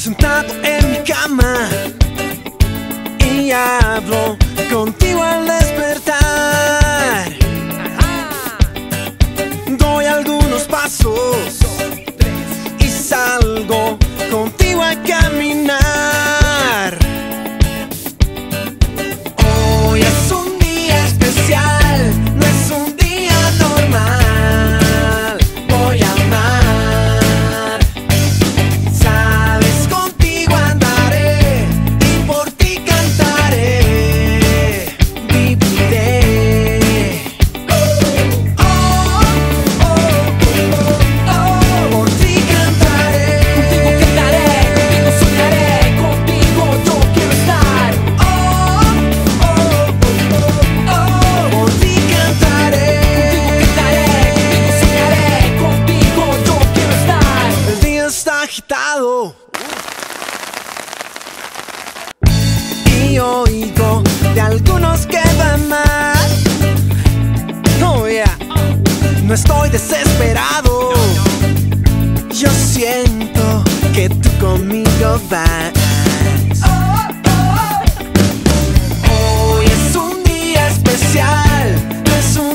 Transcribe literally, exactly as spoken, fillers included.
sentado en mi cama y hablo contigo al despertar. Doy algunos pasos y salgo contigo a caminar. Hoy es un día especial, no es un día normal. Voy a amar, sabes, contigo andaré y por ti cantaré, viviré. Oh, oh, oh, oh, oh, por ti cantaré, Contigo cantaré, contigo soñaré, contigo yo quiero estar. oh, oh, oh, oh, oh, por ti cantaré. Contigo cantaré, contigo soñaré, contigo yo quiero estar. El día está agitado y oigo de algunos que van mal. Oh yeah, no estoy desesperado. Yo siento que tú conmigo vas. Hoy es un día especial, no es un